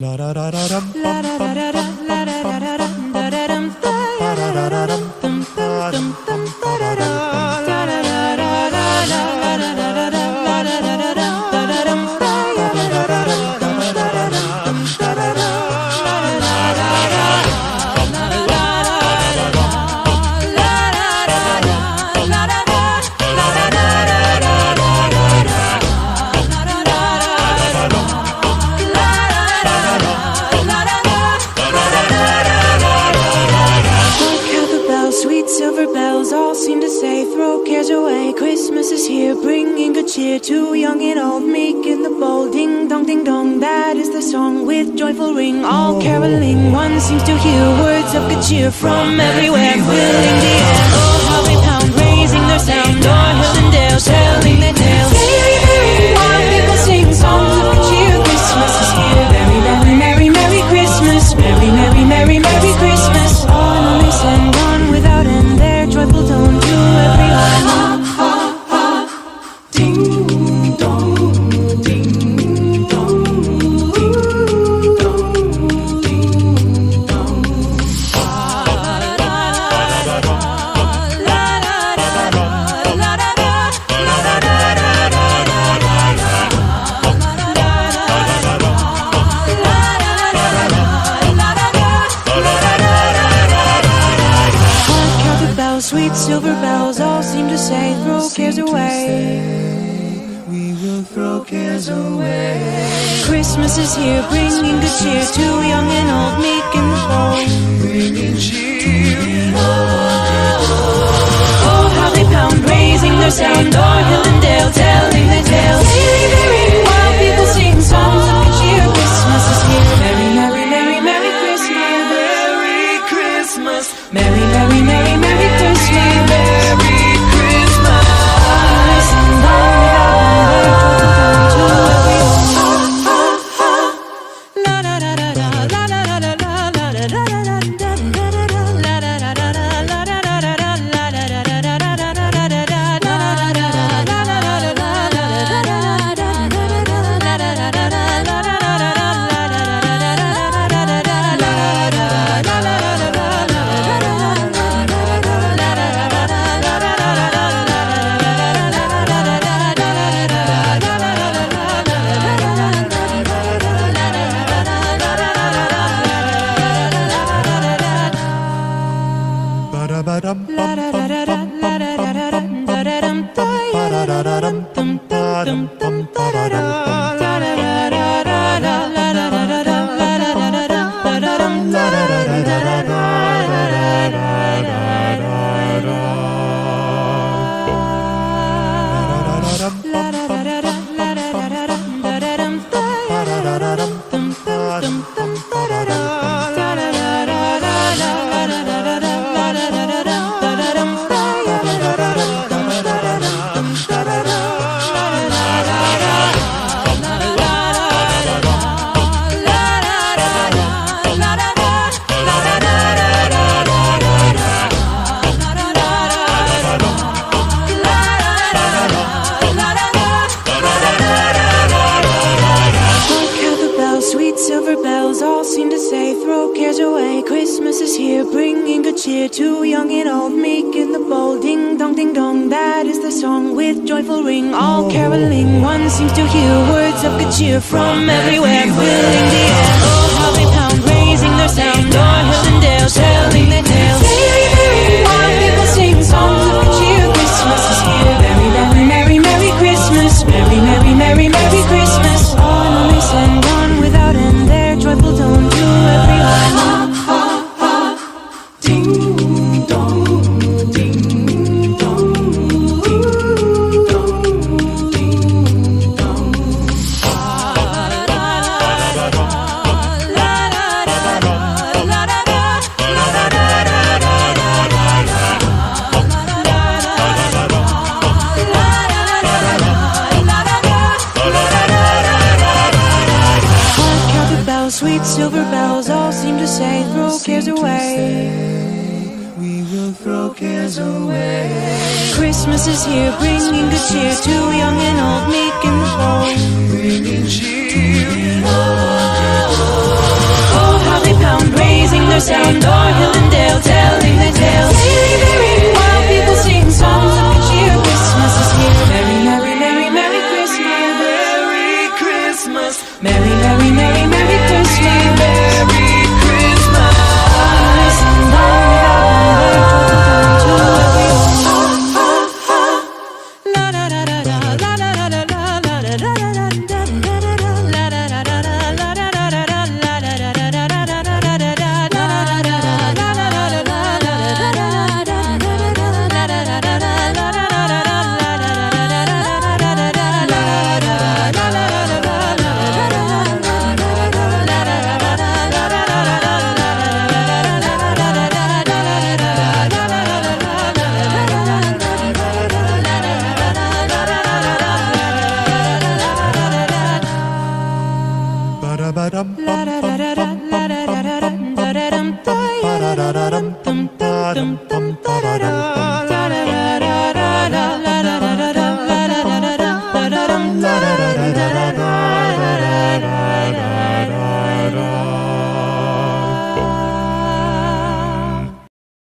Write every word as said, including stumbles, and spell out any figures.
Christmas is here, bringing good cheer to young and old, meek and the bold. Ding dong, ding dong, that is the song with joyful ring. All caroling, one seems to hear words of good cheer from everywhere, filling the air. Oh, how they pound, raising their sound, o'er hill and dale, telling their tales. Merry, merry, while people sing songs of good cheer. Christmas is here, merry, merry, merry, merry Christmas. Merry, merry, merry, merry Christmas. On a lace and gone without end, their joyful tone to everyone. Sweet silver bells all seem to say, throw cares away. We will throw cares away. Christmas is here, bringing good cheer to young and old, meek and bold. Bringing cheer. Oh, how they pound, raising their sound, o'er hill and dale, telling their tales. Merry, merry, while people sing songs of good cheer. Christmas is here, merry, merry, merry, merry Christmas. Merry Christmas. Merry, merry, merry, merry Christmas. Merry Christmas. Listen, down without to everyone. La da da da da, la da da da da, la da da da da, la da da da da, la da da da da, la da da da da, la da da da Christmas is here, bringing good cheer to young and old, meek and the bold. Ding dong, ding dong, that is the song with joyful ring. All caroling, one seems to hear words of good cheer from everywhere, filling the air. Oh, how they pound, raising their sound, o'er hill and dale, telling their tales. Merry, merry, while people sing songs of good cheer. Christmas is here, merry, merry, merry, merry Christmas. Merry, merry, merry, merry Christmas. On a lace and gone without end, their joyful tone to everyone. Sweet silver bells all seem to say, throw cares away. We will throw cares away. Christmas is here, bringing good cheer to young and old, meek and bold. Bringing cheer. sound, o'er hill and dale, telling their tales. Sailing the ring while people sing songs of good cheer. Christmas is here. Merry, merry, merry, merry Christmas. Merry Christmas. Merry, merry, merry, merry Christmas. Merry Christmas. Listen, long without a word, to every home. La da da da da, la da da da da, la da da da da, la da da da da, la da da da da, la da da da da, la da da da da, la da da Dum dum dum